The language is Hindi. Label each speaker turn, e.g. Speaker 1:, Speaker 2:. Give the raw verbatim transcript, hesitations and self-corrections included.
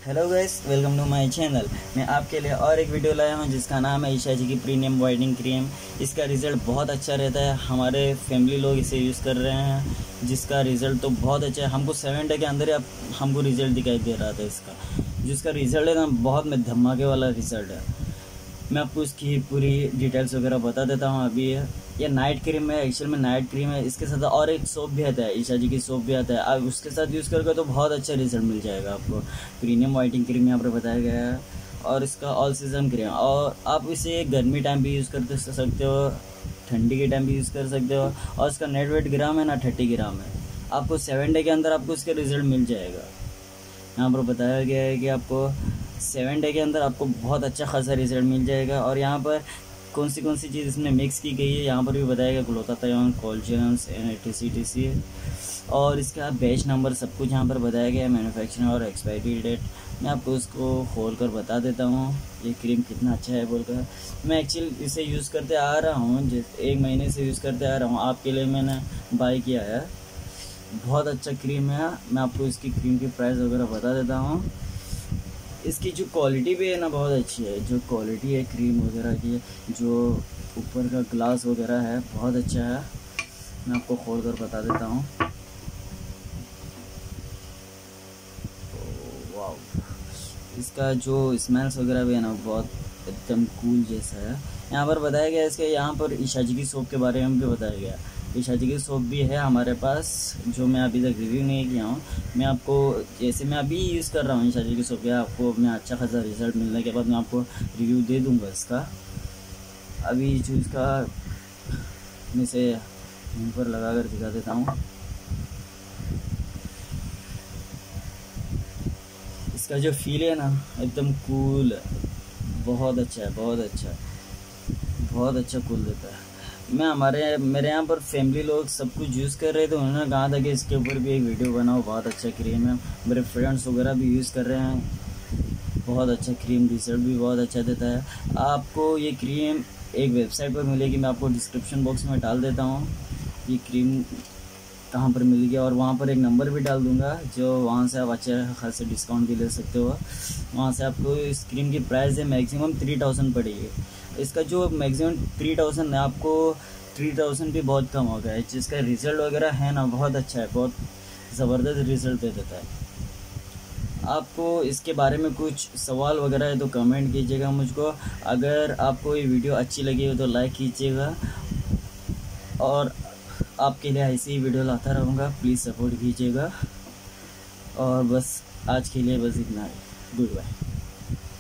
Speaker 1: Hello guys, welcome to my channel. मैं आपके लिए और एक वीडियो लाया हूं जिसका नाम है ईशा जी की प्रीमियम वाइटनिंग क्रीम। इसका रिज़ल्ट बहुत अच्छा रहता है। हमारे फैमिली लोग इसे यूज़ कर रहे हैं, जिसका रिज़ल्ट तो बहुत अच्छा है। हमको सेवन डे के अंदर ही अब हमको रिज़ल्ट दिखाई दे रहा था इसका। जिसका रिज़ल्ट है ना, बहुत में धमाके वाला रिज़ल्ट है। मैं आपको इसकी पूरी डिटेल्स वगैरह बता देता हूँ। अभी ये नाइट क्रीम है, एक्चुअल में नाइट क्रीम है। इसके साथ और एक सोप भी आता है, ईशा जी की सोप भी आता है। आप उसके साथ यूज़ करके तो बहुत अच्छा रिजल्ट मिल जाएगा आपको। प्रीमियम वाइटनिंग क्रीम यहाँ पर बताया गया है, और इसका ऑल सीजन क्रीम। और आप इसे गर्मी टाइम भी यूज़ कर सकते हो, ठंडी के टाइम भी यूज़ कर सकते हो। और इसका नेट वेट ग्राम है ना, थर्टी ग्राम है। आपको सेवन डे के अंदर आपको इसका रिजल्ट मिल जाएगा। यहाँ पर बताया गया है कि आपको सेवन डे के अंदर आपको बहुत अच्छा खासा रिजल्ट मिल जाएगा। और यहाँ पर कौन सी कौन सी चीज़ इसमें मिक्स की गई है यहाँ पर भी बताया गया। Glutathione, collagens, T C T C और इसका बैच नंबर सब कुछ यहाँ पर बताया गया है। मैन्युफैक्चरिंग और एक्सपायरी डेट मैं आपको उसको खोल कर बता देता हूँ। ये क्रीम कितना अच्छा है बोलकर मैं एक्चुअली इसे यूज़ करते आ रहा हूँ, जिस एक महीने से यूज़ करते आ रहा हूँ। आपके लिए मैंने बाय किया है। बहुत अच्छा क्रीम है। मैं आपको इसकी क्रीम की प्राइस वगैरह बता देता हूँ। इसकी जो क्वालिटी भी है ना, बहुत अच्छी है। जो क्वालिटी है क्रीम वगैरह की, जो ऊपर का ग्लास वगैरह है, बहुत अच्छा है। मैं आपको खोल कर बता देता हूँ। वाव, इसका जो स्मेल्स वगैरह भी है ना, बहुत एकदम कूल जैसा है। यहाँ पर बताया गया इसके, यहाँ पर ईशा जी की सोप के बारे में भी बताया गया। ईशा जी की सोप भी है हमारे पास, जो मैं अभी तक रिव्यू नहीं किया हूँ। मैं आपको, जैसे मैं अभी यूज़ कर रहा हूँ ईशा जी की सोप, या आपको मैं अच्छा खासा रिजल्ट मिलने के बाद मैं आपको रिव्यू दे दूँगा इसका। अभी जो इसका मैं इसे मुँह पर लगा कर दिखा देता हूँ। इसका जो फील है ना, एकदम कूल है। बहुत अच्छा है, बहुत अच्छा है, बहुत अच्छा कूल देता है। मैं हमारे मेरे यहाँ पर फैमिली लोग सब कुछ यूज़ कर रहे थे। उन्होंने कहा था कि इसके ऊपर भी एक वीडियो बनाओ, बहुत अच्छा क्रीम है। मेरे फ्रेंड्स वगैरह भी यूज़ कर रहे हैं। बहुत अच्छा क्रीम, रिजल्ट भी बहुत अच्छा देता है। आपको ये क्रीम एक वेबसाइट पर मिलेगी, मैं आपको डिस्क्रिप्शन बॉक्स में डाल देता हूँ ये क्रीम कहाँ पर मिलेगी। और वहाँ पर एक नंबर भी डाल दूँगा, जो वहाँ से आप अच्छे खासे डिस्काउंट भी ले सकते हो। वहाँ से आपको इस क्रीम की प्राइस है मैक्सिमम थ्री थाउजेंड पड़ेगी। इसका जो मैक्सिमम थ्री थाउजेंड है, आपको थ्री थाउजेंड भी बहुत कम हो गया है। जिसका रिज़ल्ट वगैरह है ना, बहुत अच्छा है, बहुत ज़बरदस्त रिज़ल्ट दे देता है। आपको इसके बारे में कुछ सवाल वगैरह है तो कमेंट कीजिएगा मुझको। अगर आपको ये वीडियो अच्छी लगी हो तो लाइक कीजिएगा, और आपके लिए ऐसी ही वीडियो लाता रहूँगा। प्लीज़ सपोर्ट कीजिएगा। और बस आज के लिए बस इतना ही। Good bye.